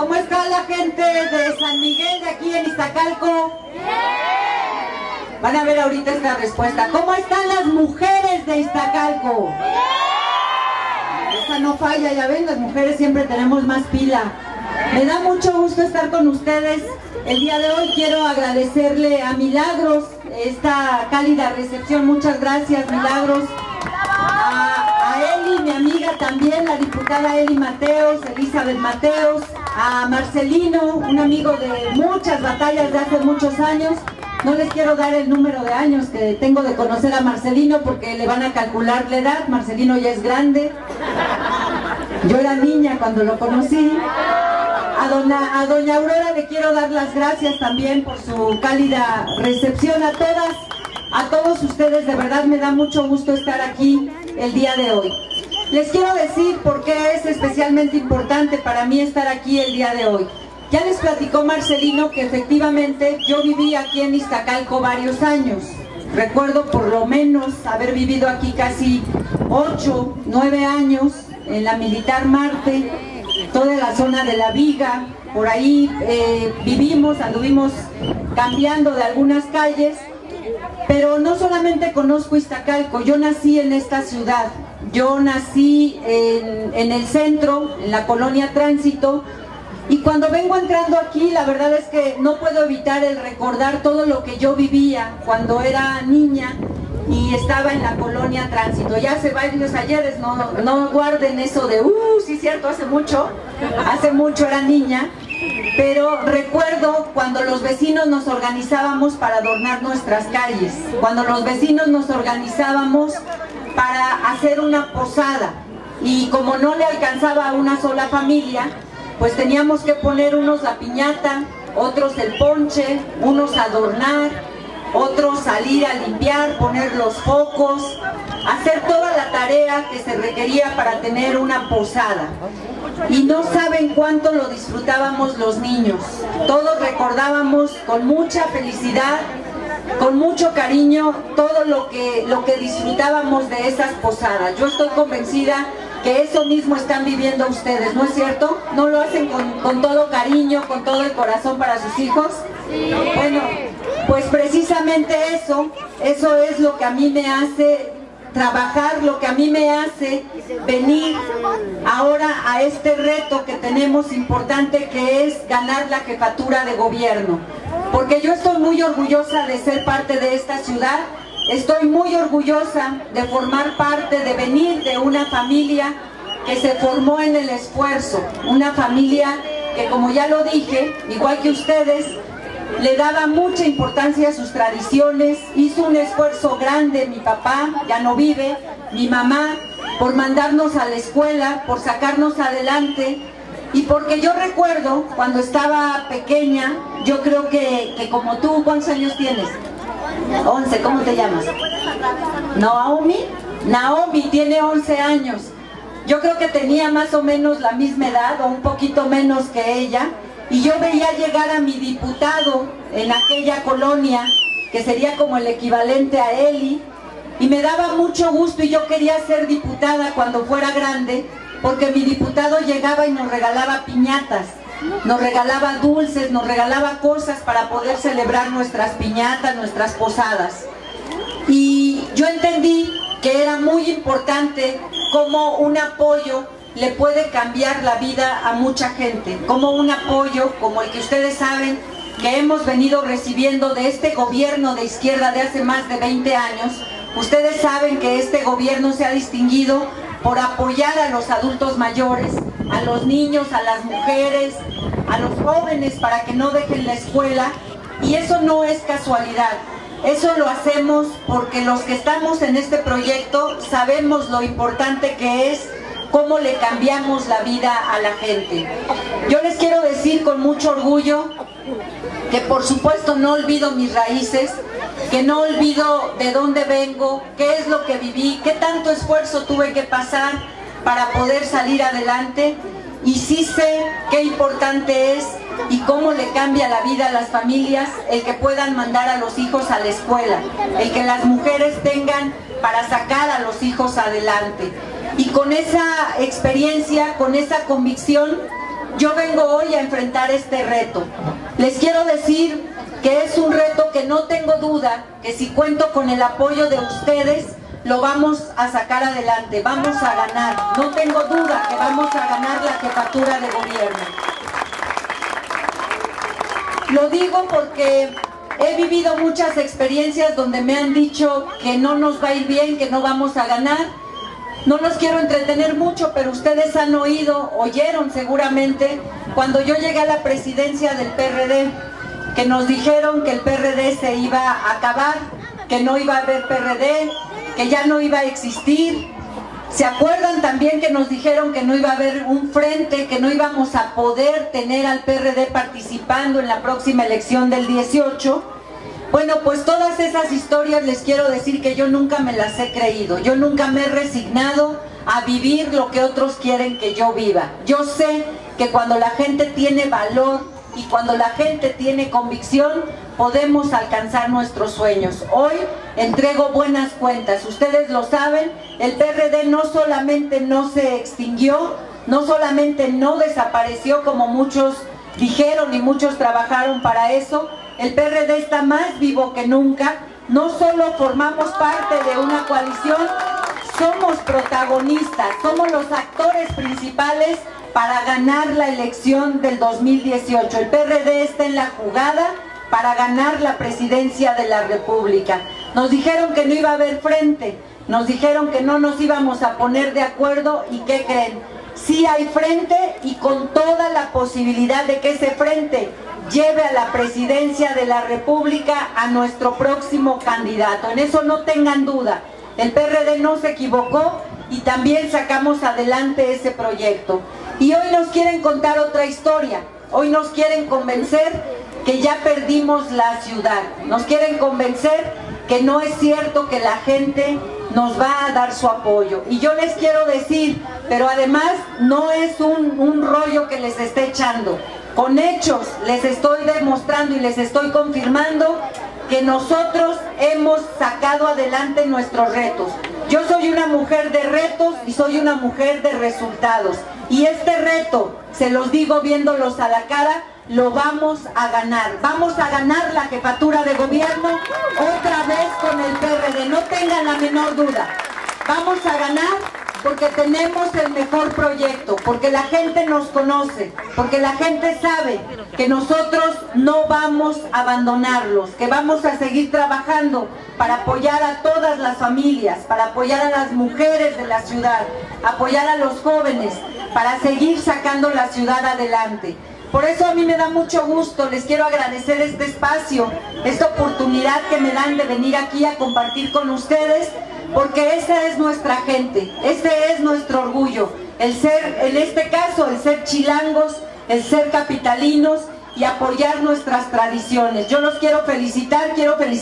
¿Cómo está la gente de San Miguel de aquí en Iztacalco? Van a ver ahorita esta respuesta. ¿Cómo están las mujeres de Iztacalco? Esta no falla, ya ven, las mujeres siempre tenemos más pila. Me da mucho gusto estar con ustedes. El día de hoy quiero agradecerle a Milagros esta cálida recepción. Muchas gracias, Milagros. A Eli, mi amiga también, la diputada Eli Mateos, Elizabeth Mateos. A Marcelino, un amigo de muchas batallas de hace muchos años. No les quiero dar el número de años que tengo de conocer a Marcelino porque le van a calcular la edad. Marcelino ya es grande. Yo era niña cuando lo conocí. A doña Aurora le quiero dar las gracias también por su cálida recepción. A todos ustedes, de verdad me da mucho gusto estar aquí el día de hoy. Les quiero decir por qué es especialmente importante para mí estar aquí el día de hoy. Ya les platicó Marcelino que efectivamente yo viví aquí en Iztacalco varios años. Recuerdo por lo menos haber vivido aquí casi 8, 9 años en la Militar Marte, toda la zona de La Viga, por ahí anduvimos cambiando de algunas calles, pero no solamente conozco Iztacalco, yo nací en esta ciudad, yo nací en el centro, en la colonia Tránsito, y cuando vengo entrando aquí, la verdad es que no puedo evitar el recordar todo lo que yo vivía cuando era niña y estaba en la colonia Tránsito. Ya hace varios ayeres, no guarden eso de, sí cierto, hace mucho era niña, pero recuerdo cuando los vecinos nos organizábamos para adornar nuestras calles, cuando los vecinos nos organizábamos para hacer una posada, y como no le alcanzaba a una sola familia, pues teníamos que poner unos la piñata, otros el ponche, unos adornar, otros salir a limpiar, poner los focos, hacer toda la tarea que se requería para tener una posada. Y no saben cuánto lo disfrutábamos los niños. Todos recordábamos con mucha felicidad, con mucho cariño, todo lo que disfrutábamos de esas posadas. Yo estoy convencida que eso mismo están viviendo ustedes, ¿no es cierto? ¿No lo hacen con todo cariño, con todo el corazón para sus hijos? Sí. Bueno, pues precisamente eso es lo que a mí me hace trabajar, lo que a mí me hace venir ahora a este reto que tenemos importante, que es ganar la jefatura de gobierno. Porque yo estoy muy orgullosa de ser parte de esta ciudad. Estoy muy orgullosa de formar parte, de venir de una familia que se formó en el esfuerzo, una familia que, como ya lo dije, igual que ustedes, le daba mucha importancia a sus tradiciones, hizo un esfuerzo grande, mi papá ya no vive, mi mamá, por mandarnos a la escuela, por sacarnos adelante, y porque yo recuerdo cuando estaba pequeña, yo creo que como tú, ¿cuántos años tienes? 11, ¿cómo te llamas? ¿Naomi? Naomi tiene 11 años. Yo creo que tenía más o menos la misma edad o un poquito menos que ella, y yo veía llegar a mi diputado en aquella colonia, que sería como el equivalente a Eli, y me daba mucho gusto, y yo quería ser diputada cuando fuera grande, porque mi diputado llegaba y nos regalaba piñatas. Nos regalaba dulces, nos regalaba cosas para poder celebrar nuestras piñatas, nuestras posadas. Y yo entendí que era muy importante cómo un apoyo le puede cambiar la vida a mucha gente, como un apoyo como el que ustedes saben que hemos venido recibiendo de este gobierno de izquierda de hace más de 20 años. Ustedes saben que este gobierno se ha distinguido por apoyar a los adultos mayores, a los niños, a las mujeres, a los jóvenes para que no dejen la escuela, y eso no es casualidad. Eso lo hacemos porque los que estamos en este proyecto sabemos lo importante que es cómo le cambiamos la vida a la gente. Yo les quiero decir con mucho orgullo que por supuesto no olvido mis raíces, que no olvido de dónde vengo, qué es lo que viví, qué tanto esfuerzo tuve que pasar para poder salir adelante, y sí sé qué importante es y cómo le cambia la vida a las familias el que puedan mandar a los hijos a la escuela, el que las mujeres tengan para sacar a los hijos adelante. Y con esa experiencia, con esa convicción, yo vengo hoy a enfrentar este reto. Les quiero decir que es un reto que no tengo duda que si cuento con el apoyo de ustedes lo vamos a sacar adelante, vamos a ganar. No tengo duda que vamos a ganar la jefatura de gobierno. Lo digo porque he vivido muchas experiencias donde me han dicho que no nos va a ir bien, que no vamos a ganar. No los quiero entretener mucho, pero ustedes han oyeron seguramente cuando yo llegué a la presidencia del PRD, que nos dijeron que el PRD se iba a acabar, que no iba a haber PRD, que ya no iba a existir. ¿Se acuerdan también que nos dijeron que no iba a haber un frente, que no íbamos a poder tener al PRD participando en la próxima elección del 18? Bueno, pues todas esas historias les quiero decir que yo nunca me las he creído. Yo nunca me he resignado a vivir lo que otros quieren que yo viva. Yo sé que cuando la gente tiene valor y cuando la gente tiene convicción, podemos alcanzar nuestros sueños. Hoy entrego buenas cuentas, ustedes lo saben, el PRD no solamente no se extinguió, no solamente no desapareció como muchos dijeron y muchos trabajaron para eso. El PRD está más vivo que nunca. No solo formamos parte de una coalición, somos protagonistas, somos los actores principales para ganar la elección del 2018. El PRD está en la jugada para ganar la presidencia de la República. Nos dijeron que no iba a haber frente, nos dijeron que no nos íbamos a poner de acuerdo, ¿y qué creen? Sí hay frente, y con toda la posibilidad de que ese frente lleve a la presidencia de la República a nuestro próximo candidato. En eso no tengan duda. El PRD no se equivocó y también sacamos adelante ese proyecto. Y hoy nos quieren contar otra historia. Hoy nos quieren convencer que ya perdimos la ciudad. Nos quieren convencer que no es cierto, que la gente nos va a dar su apoyo. Y yo les quiero decir, pero además no es un rollo que les esté echando. Con hechos les estoy demostrando y les estoy confirmando que nosotros hemos sacado adelante nuestros retos. Yo soy una mujer de retos y soy una mujer de resultados. Y este reto, se los digo viéndolos a la cara, lo vamos a ganar. Vamos a ganar la jefatura de gobierno otra vez con el PRD, no tengan la menor duda. Vamos a ganar porque tenemos el mejor proyecto, porque la gente nos conoce, porque la gente sabe que nosotros no vamos a abandonarlos, que vamos a seguir trabajando para apoyar a todas las familias, para apoyar a las mujeres de la ciudad, apoyar a los jóvenes, para seguir sacando la ciudad adelante. Por eso a mí me da mucho gusto, les quiero agradecer este espacio, esta oportunidad que me dan de venir aquí a compartir con ustedes, porque esa es nuestra gente, ese es nuestro orgullo, el ser, en este caso, el ser chilangos, el ser capitalinos y apoyar nuestras tradiciones. Yo los quiero felicitar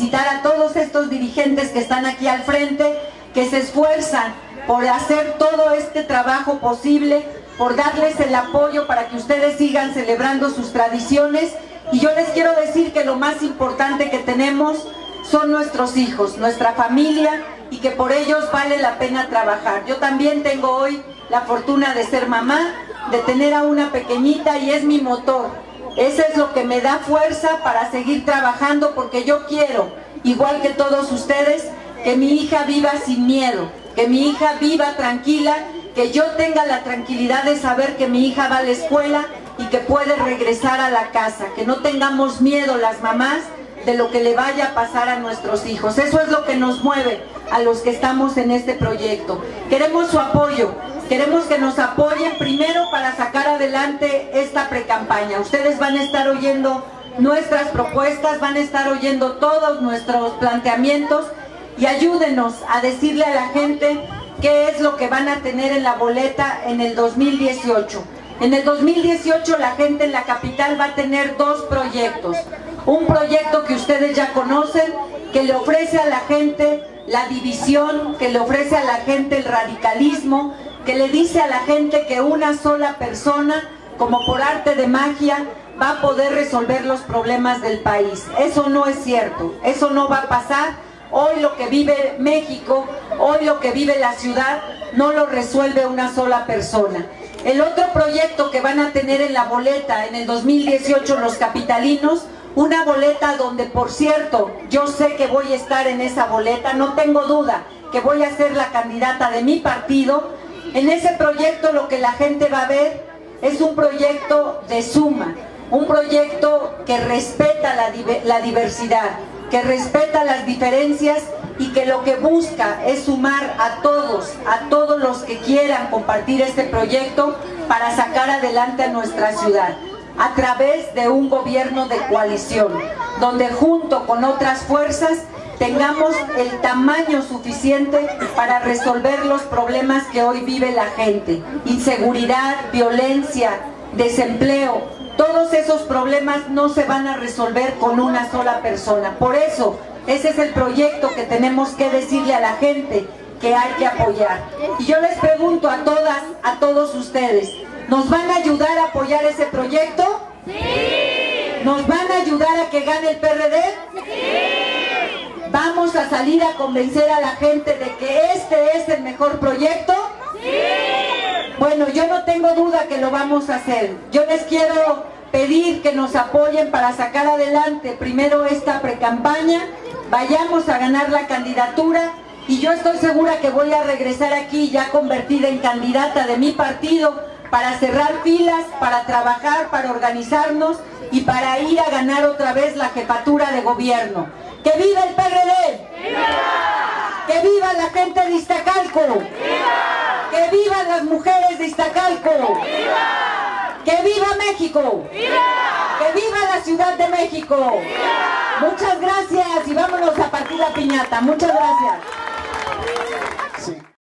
a todos estos dirigentes que están aquí al frente, que se esfuerzan por hacer todo este trabajo posible, por darles el apoyo para que ustedes sigan celebrando sus tradiciones. Y yo les quiero decir que lo más importante que tenemos son nuestros hijos, nuestra familia, y que por ellos vale la pena trabajar. Yo también tengo hoy la fortuna de ser mamá, de tener a una pequeñita, y es mi motor. Ese es lo que me da fuerza para seguir trabajando, porque yo quiero, igual que todos ustedes, que mi hija viva sin miedo, que mi hija viva tranquila, que yo tenga la tranquilidad de saber que mi hija va a la escuela y que puede regresar a la casa, que no tengamos miedo las mamás de lo que le vaya a pasar a nuestros hijos. Eso es lo que nos mueve a los que estamos en este proyecto. Queremos su apoyo, queremos que nos apoyen primero para sacar adelante esta precampaña. Ustedes van a estar oyendo nuestras propuestas, van a estar oyendo todos nuestros planteamientos, y ayúdenos a decirle a la gente qué es lo que van a tener en la boleta en el 2018. En el 2018 la gente en la capital va a tener dos proyectos. Un proyecto que ustedes ya conocen, que le ofrece a la gente la división, que le ofrece a la gente el radicalismo, que le dice a la gente que una sola persona, como por arte de magia, va a poder resolver los problemas del país. Eso no es cierto, eso no va a pasar. Hoy lo que vive México, hoy lo que vive la ciudad, no lo resuelve una sola persona. El otro proyecto que van a tener en la boleta en el 2018 los capitalinos, una boleta donde, por cierto, yo sé que voy a estar en esa boleta, no tengo duda que voy a ser la candidata de mi partido. En ese proyecto lo que la gente va a ver es un proyecto de suma, un proyecto que respeta la diversidad, que respeta las diferencias y que lo que busca es sumar a todos los que quieran compartir este proyecto para sacar adelante a nuestra ciudad a través de un gobierno de coalición, donde junto con otras fuerzas tengamos el tamaño suficiente para resolver los problemas que hoy vive la gente: inseguridad, violencia, desempleo. Todos esos problemas no se van a resolver con una sola persona. Por eso, ese es el proyecto que tenemos que decirle a la gente que hay que apoyar. Y yo les pregunto a todas, a todos ustedes, ¿nos van a ayudar a apoyar ese proyecto? ¡Sí! ¿Nos van a ayudar a que gane el PRD? ¡Sí! ¿Vamos a salir a convencer a la gente de que este es el mejor proyecto? ¡Sí! Bueno, yo no tengo duda que lo vamos a hacer. Yo les quiero pedir que nos apoyen para sacar adelante primero esta precampaña, vayamos a ganar la candidatura, y yo estoy segura que voy a regresar aquí ya convertida en candidata de mi partido para cerrar filas, para trabajar, para organizarnos y para ir a ganar otra vez la jefatura de gobierno. ¡Que viva el PRD! ¡Viva! ¡Que viva la gente de Iztacalco! ¡Viva! ¡Que vivan las mujeres de Iztacalco! ¡Viva! ¡Que viva México! ¡Viva! ¡Que viva la Ciudad de México! ¡Viva! Muchas gracias y vámonos a partir la piñata. Muchas gracias.